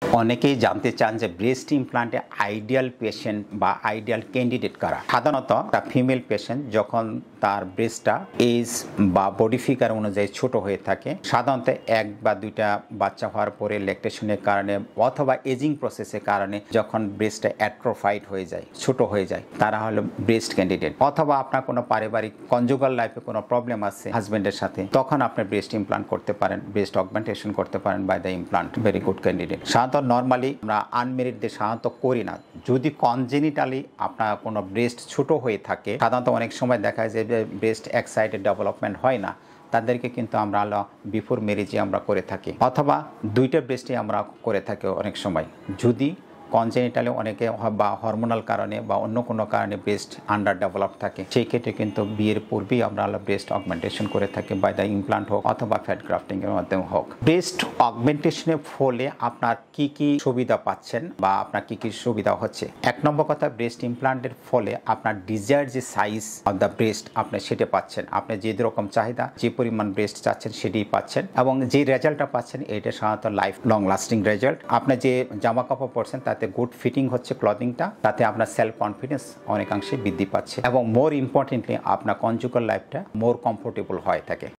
অনেকেই জানতে চান যে ব্রেস্ট ইমপ্লান্টে আইডিয়াল পেশেন্ট বা আইডিয়াল ক্যান্ডিডেট কারা। সাধারণত একটা ফিমেল পেশেন্ট যখন তার ব্রেস্টটা এজ বা বডি ফিগার অনুযায়ী ছোট হয়ে থাকে, সাধারণত এক বা দুইটা বাচ্চা হওয়ার পরে ল্যাকটেশনের কারণে অথবা এজিং প্রসেসের কারণে যখন ব্রেস্টটা অ্যাট্রোফাইড হয়ে যায়, ছোট হয়ে যায়, তারা হলো ব্রেস্ট ক্যান্ডিডেট। অথবা আপনার কোনো পারিবারিক কনজুগাল লাইফে কোনো প্রবলেম আছে হাজবেন্ডের সাথে, তখন আপনি ব্রেস্ট ইমপ্লান্ট করতে পারেন, ব্রেস্ট অগমেন্টেশন করতে পারেন by the implant. Very good candidate. সাধারণত নর্মালি আমরা আনমেরিডদের সাধারণত করি না। যদি কনজেনিটালি আপনার কোনো ব্রেস্ট ছোট হয়ে থাকে, সাধারণত অনেক সময় দেখা যায় যে ব্রেস্ট এক সাইডে ডেভেলপমেন্ট হয় না, তাদেরকে কিন্তু আমরা বিফোর ম্যারেজে আমরা করে থাকি, অথবা দুইটা ব্রেস্টে আমরা করে থাকি অনেক সময়। যদি কনজেনিটালি অনেকে বা হরমোনাল কারণে বা অন্য কোনো কারণে ব্রেস্ট আন্ডার ডেভেলপ থাকে, সেই ক্ষেত্রে কিন্তু বিয়ের পূর্বেই আমরা ব্রেস্ট অগমেন্টেশন করে থাকি বাই দ্য ইমপ্লান্ট হোক অথবা ফ্যাট গ্রাফটিং এর মাধ্যমে হোক। ব্রেস্ট অগমেন্টেশনের ফলে আপনার কি কি সুবিধা পাচ্ছেন বা আপনার কি কি সুবিধা হচ্ছে? এক নম্বর কথা, ব্রেস্ট ইমপ্লান্টের ফলে আপনার ডিজায়ার যে সাইজ অফ দ্য ব্রেস্ট আপনি সেটা পাচ্ছেন। আপনি যে রকম চাহিদা, যে পরিমাণ ব্রেস্ট চাচ্ছেন সেটাই পাচ্ছেন, এবং যে রেজাল্টটা পাচ্ছেন এটা সাধারণত লাইফ লং লাস্টিং রেজাল্ট। আপনি যে জামা কাপড় পরছেন তাতে গুড ফিটিং হচ্ছে ক্লথিংটা, তাতে আপনার সেলফ কনফিডেন্স অনেকাংশে বৃদ্ধি পাচ্ছে, এবং মোর ইম্পর্টেন্টলি আপনার কনজুগাল লাইফটা মোর কমফোর্টেবল হয়ে থাকে।